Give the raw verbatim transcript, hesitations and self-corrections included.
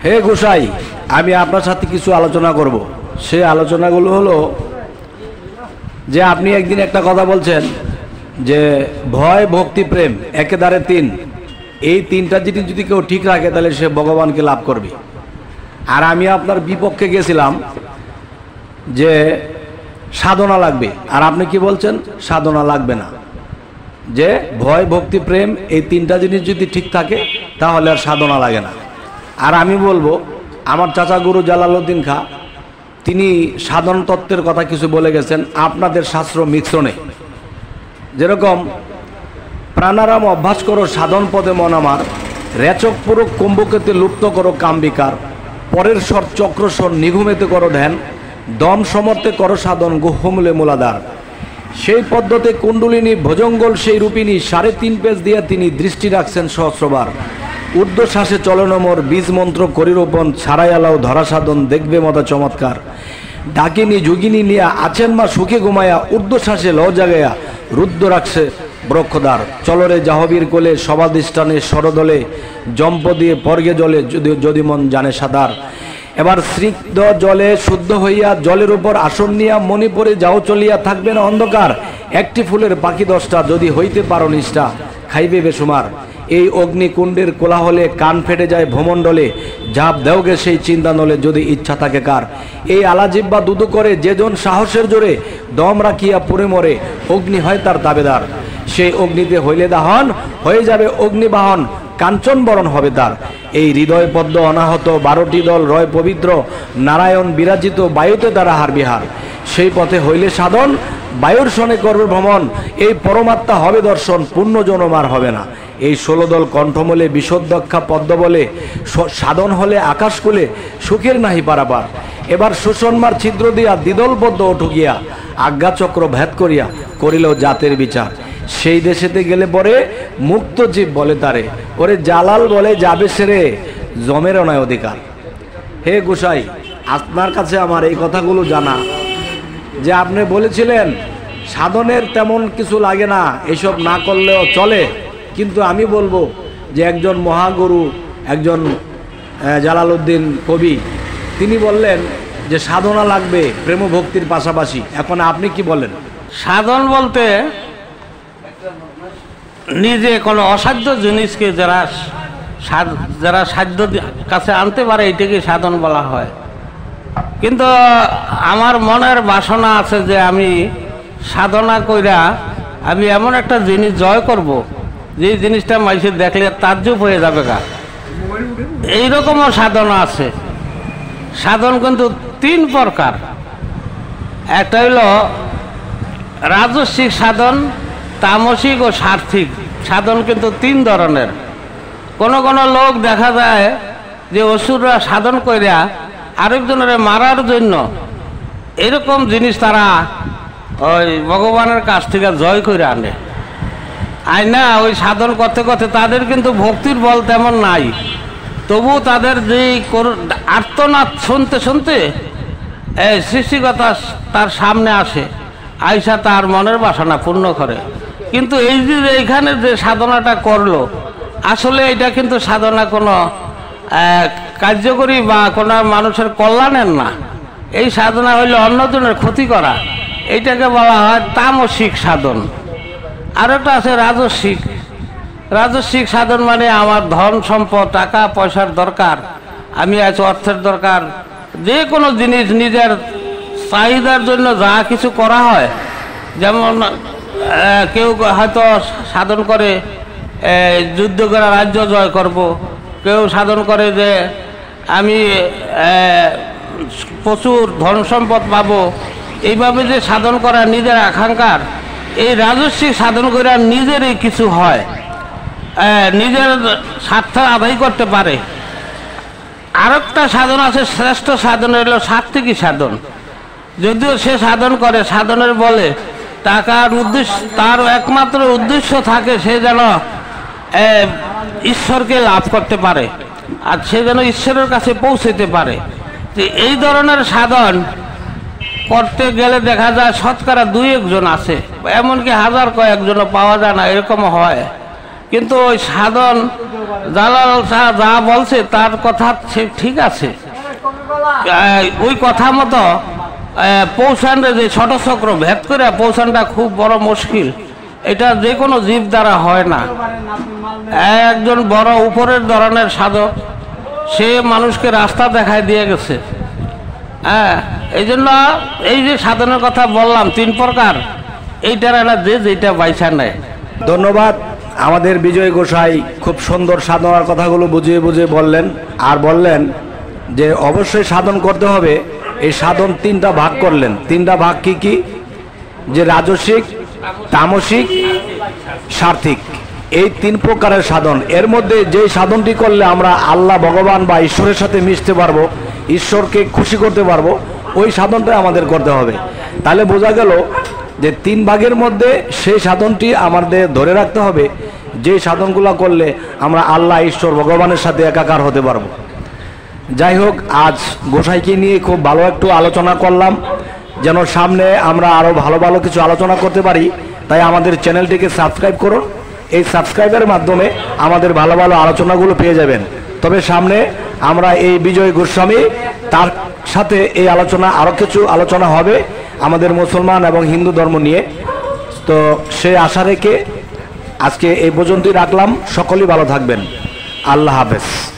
হে গোসাই, আমি আপনার সাথে কিছু আলোচনা করব। সেই আলোচনাগুলো হলো যে আপনি একদিন একটা কথা বলছেন যে ভয়, ভক্তি, প্রেম একেবারে তিন, এই তিনটা জিনিস যদি কেউ ঠিক রাখে তাহলে সে ভগবানকে লাভ করবে। আর আমি আপনার বিপক্ষে গেছিলাম যে সাধনা লাগবে, আর আপনি কি বলছেন সাধনা লাগবে না, যে ভয়, ভক্তি, প্রেম এই তিনটা জিনিস যদি ঠিক থাকে তাহলে আর সাধনা লাগে না। আর আমি বলবো আমার চাচা গুরু জালালউদ্দিন খাঁ তিনি সাধন তত্ত্বের কথা কিছু বলে গেছেন আপনাদের শাস্ত্র মিশ্রণে, যেরকম প্রাণারাম অভ্যাস করো সাধন পদে মন আমার, রেচক পুরো কুম্ভকেতে লুপ্ত করো কামবিকার, পরের স্বর চক্রস্বর নিঘুমেতে করো ধ্যান, দম সমর্থে করো সাধন গুহ্যমূলে মূলাধার। সেই পদ্ধতি কুণ্ডলিনী ভোজঙ্গল সেই রূপিণী সাড়ে তিন পেজ দিয়ে তিনি দৃষ্টি রাখছেন সহস্রবার, ঊর্ধ্বশ্বাসে চলনমর বীজ মন্ত্র করিরোপণ, ছাড়াই আলাও ধরা সাধন দেখবে মতো চমৎকার। ডাকিনী যোগিনী নিয়া আছেন মা সুখে ঘুমায়া, ঊর্ধ্বশ্বাসে ল জাগাইয়া রুদ্র রাখছে ব্রক্ষদ্বার। চলরে জাহবীর কোলে সবাধিষ্ঠানে সরদলে, জম্প দিয়ে পর্গে জলে যদি যদি মন জানে সাঁতার। এবার স্নিগ্ধ জলে শুদ্ধ হইয়া জলের উপর আসন নিয়া মণিপুরে যাও চলিয়া, থাকবে না অন্ধকার একটি ফুলের পাখি দশটা, যদি হইতে পারো নিষ্ঠা খাইবে বেসুমার। এই অগ্নিকুণ্ডের কোলাহলে কান ফেটে যায় ভূমণ্ডলে, ঝাঁপ দেওগে সেই চিন্তা নলে যদি ইচ্ছা থাকে কার। এই আলাজিব্বা দুদু করে যেজন সাহসের জোরে, দম রাখিয়া পুরে মরে অগ্নি হয় তার দাবেদার। সেই অগ্নিতে হইলে দাহন হয়ে যাবে অগ্নিবাহন, কাঞ্চন বরণ হবে তার। এই হৃদয় পদ্ম অনাহত বারোটি দল রয় পবিত্র, নারায়ণ বিরাজিত বায়ুতে তারা হার বিহার। সেই পথে হইলে সাধন বায়ুর সনে করবে ভ্রমণ, এই পরমাত্মা হবে দর্শন পূর্ণ জনমার হবে না। এই ষোলো দল কণ্ঠমলে বিশোদ্ধক্ষা পদ্ম বলে, সাধন হলে আকাশকুলে সুখের নাহি পারাপার। এবার সুষন্মার ছিদ্র দিয়া দ্বিদল পদ্ম ওঠু গিয়া, আজ্ঞাচক্র ভেদ করিয়া করিল জাতের বিচার। সেই দেশেতে গেলে পরে মুক্ত জীব বলে তারে, ওরে জালাল বলে যাবে সেরে জমের নয় অধিকার। হে গোসাই, আপনার কাছে আমার এই কথাগুলো জানা, যে আপনি বলেছিলেন সাধনের তেমন কিছু লাগে না, এসব না করলেও চলে, কিন্তু আমি বলবো যে একজন মহাগুরু, একজন জালালউদ্দিন কবি, তিনি বললেন যে সাধনা লাগবে প্রেম ভক্তির পাশাপাশি। এখন আপনি কি বলেন? সাধন বলতে নিজে কোনো অসাধ্য জিনিসকে যারা যারা সাধ্য কাছে আনতে পারে এটাকে সাধন বলা হয়। কিন্তু আমার মনের বাসনা আছে যে আমি সাধনা কইরা আমি এমন একটা জিনিস জয় করব যে জিনিসটা মানুষের দেখলে তাজ্জব হয়ে যাবে গা, এইরকমও সাধনা আছে। সাধন কিন্তু তিন প্রকার, একটা হইল রাজস্বিক সাধন, তামসিক ও সার্থিক সাধন কিন্তু তিন ধরনের। কোন কোন লোক দেখা যায় যে অসুররা সাধন কইরা আরেকজনের মারার জন্য এরকম জিনিস তারা ওই ভগবানের কাছ থেকে জয় করে আনে, আয় না ওই সাধন করতে করতে তাদের কিন্তু ভক্তির বল তেমন নাই, তবু তাদের যে আর্তনাদ শুনতে শুনতে এই সৃষ্টিকর্তা তার সামনে আসে, আয়সা তার মনের বাসনা পূর্ণ করে। কিন্তু এই যে এইখানে যে সাধনাটা করলো, আসলে এটা কিন্তু সাধনা কোনো কার্যকরী বা কোনো মানুষের কল্যাণের না, এই সাধনা হইলে অন্যজনের ক্ষতি করা, এইটাকে বলা হয় তামসিক সাধন। আর একটা আছে রাজস্বিক। রাজস্বিক সাধন মানে আমার ধন সম্পদ টাকা পয়সার দরকার, আমি আজ অর্থের দরকার, যে কোনো জিনিস নিজের চাহিদার জন্য যা কিছু করা হয়, যেমন কেউ হয়তো সাধন করে যুদ্ধ করে রাজ্য জয় করব, কেউ সাধন করে যে আমি প্রচুর ধন সম্পদ পাবো, এইভাবে যে সাধন করা নিজের আকাঙ্ক্ষার, এই রাজস্বিক সাধন করে নিজেরই কিছু হয়, নিজের স্বার্থ আদায় করতে পারে। আরেকটা সাধন আছে শ্রেষ্ঠ সাধন, হলো সাত্ত্বিকী সাধন। যদিও সে সাধন করে সাধনের বলে টাকার উদ্দেশ্য, তার একমাত্র উদ্দেশ্য থাকে সে যেন ঈশ্বরকে লাভ করতে পারে, আর সে যেন ঈশ্বরের কাছে পৌঁছতে পারে। এই ধরনের সাধন করতে গেলে দেখা যায় শতকরা দুই একজন আছে, এমনকি হাজার কয়েকজনও পাওয়া যায় না, এরকম হয় কিন্তু ওই সাধন জালাল শাহ যা বলছে তার কথা ঠিক আছে, ওই কথা মতো পৌঁছানটা যে ছোট চক্র ভেদ করে পৌঁছানটা খুব বড় মুশকিল। এটা যে কোনো জীব দ্বারা হয় না। একজন বড় উপরের ধরনের সাধক, সে মানুষকে রাস্তা দেখায় দিয়ে গেছে। হ্যাঁ, এই জন্য এই যে সাধনের কথা বললাম তিন প্রকার, এইটার একটা যে যেটা বাইছা নেয়। ধন্যবাদ। আমাদের বিজয় গোসাই খুব সুন্দর সাধনার কথাগুলো বুঝিয়ে বুঝিয়ে বললেন, আর বললেন যে অবশ্যই সাধন করতে হবে। এই সাধন তিনটা ভাগ করলেন। তিনটা ভাগ কি কি? যে রাজসিক, তামসিক, সার্থিক, এই তিন প্রকারের সাধন। এর মধ্যে যে সাধনটি করলে আমরা আল্লাহ ভগবান বা ঈশ্বরের সাথে মিশতে পারবো, ঈশ্বরকে খুশি করতে পারবো, ওই সাধনটা আমাদের করতে হবে। তাহলে বোঝা গেল যে তিন ভাগের মধ্যে সেই সাধনটি আমাদের ধরে রাখতে হবে, যে সাধনগুলো করলে আমরা আল্লাহ ঈশ্বর ভগবানের সাথে একাকার হতে পারবো। যাই হোক, আজ গোসাইকে নিয়ে খুব ভালো একটু আলোচনা করলাম, যেন সামনে আমরা আরও ভালো ভালো কিছু আলোচনা করতে পারি। তাই আমাদের চ্যানেলটিকে সাবস্ক্রাইব করুন। এই সাবস্ক্রাইবের মাধ্যমে আমাদের ভালো ভালো আলোচনাগুলো পেয়ে যাবেন। তবে সামনে আমরা এই বিজয় গোস্বামী, তার সাথে এই আলোচনা আরও কিছু আলোচনা হবে আমাদের মুসলমান এবং হিন্দু ধর্ম নিয়ে। তো সে আশা রেখে আজকে এই পর্যন্তই রাখলাম। সকলেই ভালো থাকবেন। আল্লাহ হাফেজ।